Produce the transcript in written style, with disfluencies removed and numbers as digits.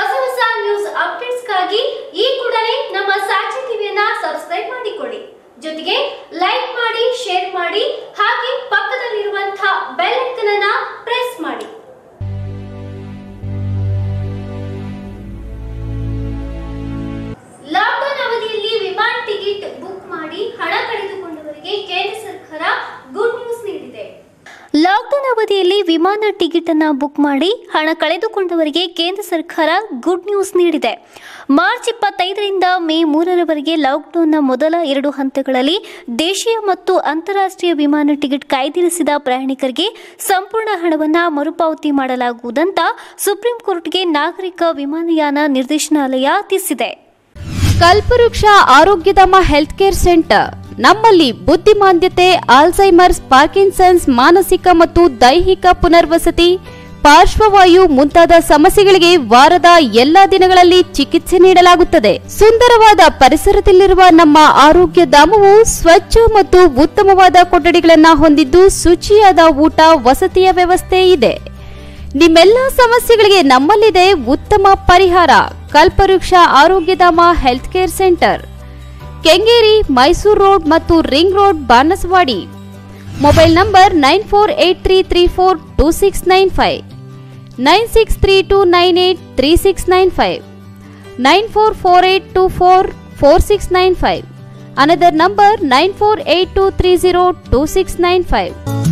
ಹೊಸ ನ್ಯೂಸ್ ಅಪ್ಡೇಟ್ಸ್ಗಾಗಿ ಈ ಕೂಡಲೇ ನಮ್ಮ ಸಾಕ್ಷಿ ಟಿವಿಯನ್ನ ಸಬ್ಸ್ಕ್ರೈಬ್ ಮಾಡಿಕೊಳ್ಳಿ. ಜೊತೆಗೆ ಲೈಕ್ ಮಾಡಿ, ಶೇರ್ ಮಾಡಿ, ಹಾಗೆ ಪಕ್ಕದಲ್ಲಿರುವಂತಹ ಬೆಲ್ ಐಕಾನ್ ಅನ್ನು ಪ್ರೆಸ್ ಮಾಡಿ. ಲಾಕ್ಡೌನ್ ಅವಧಿಯಲ್ಲಿ ವಿಮಾನ ಟಿಕೆಟ್ ಬುಕ್ ಮಾಡಿ ಹಣ ಕಳೆದುಕೊಂಡವರಿಗೆ ಕೇಂದ್ರ ಸರ್ಕಾರ ಗುಡ್ ನ್ಯೂಸ್ ನೀಡಿದೆ. ಲಾಕ್ಡೌನ್ ಅವಧಿಯಲ್ಲಿ ವಿಮಾನ ಟಿಕೆಟ್ ಅನ್ನು ಬುಕ್ ಮಾಡಿ ಹಣ ಕಳೆದುಕೊಂಡವರಿಗೆ ಕೇಂದ್ರ ಸರ್ಕಾರ ಗುಡ್ ನ್ಯೂಸ್ ನೀಡಿದೆ. ಮಾರ್ಚ್ 25ರಿಂದ ಮೇ 3ರವರೆಗೆ ಲಾಕ್ಡೌನ್ನ ಮೊದಲ 2 ಹಂತಗಳಲ್ಲಿ ದೇಶೀಯ ಮತ್ತು ಅಂತಾರಾಷ್ಟ್ರೀಯ ವಿಮಾನ ಟಿಕೆಟ್ ಕಾಯ್ದಿರಿಸಿದ ಪ್ರಯಾಣಿಕರಿಗೆ ಸಂಪೂರ್ಣ ಹಣವನ್ನು ಮರುಪಾವತಿ ಮಾಡಲಾಗುವುದಂತ ಸುಪ್ರೀಂ ಕೋರ್ಟ್ಗೆ ನಾಗರಿಕ ವಿಮಾನಯಾನ ನಿರ್ದೇಶನಾಲಯ ತಿಳಿಸಿದೆ. ಕಲ್ಪವೃಕ್ಷ ಆರೋಗ್ಯಧಾಮ ಹೆಲ್ತ್ ಕೇರ್ ಸೆಂಟರ್ ನಮ್ಮಲ್ಲಿ ಬುದ್ಧಿಮಾಂದ್ಯತೆ, ಆಲ್ಝೈಮರ್ಸ್, ಪಾರ್ಕಿನ್ಸನ್ಸ್, ಮಾನಸಿಕ ಮತ್ತು ದೈಹಿಕ ಪುನರ್ವಸತಿ, ಪಾರ್ಶ್ವವಾಯು ಮುಂತಾದ ಸಮಸ್ಯೆಗಳಿಗೆ ವಾರದ ಎಲ್ಲಾ ದಿನಗಳಲ್ಲಿ ಚಿಕಿತ್ಸೆ ನೀಡಲಾಗುತ್ತದೆ. ಸುಂದರವಾದ ಪರಿಸರದಲ್ಲಿರುವ ನಮ್ಮ ಆರೋಗ್ಯ ಧಾಮವು ಸ್ವಚ್ಛ ಮತ್ತು ಉತ್ತಮವಾದ ಕೊಠಡಿಗಳನ್ನು ಹೊಂದಿದ್ದು ಶುಚಿಯಾದ ಊಟ, ವಸತಿಯ ವ್ಯವಸ್ಥೆ ಇದೆ. ನಿಮ್ಮೆಲ್ಲ ಸಮಸ್ಯೆಗಳಿಗೆ ನಮ್ಮಲ್ಲಿದೆ ಉತ್ತಮ ಪರಿಹಾರ. Kalpavriksha Arogyadhama health care centre, Kengeri, Mysuru road ಮತ್ತು ring road, Banaswadi. Mobile number 9483342695, 9632983695, 9448244695. Another number 9482302695.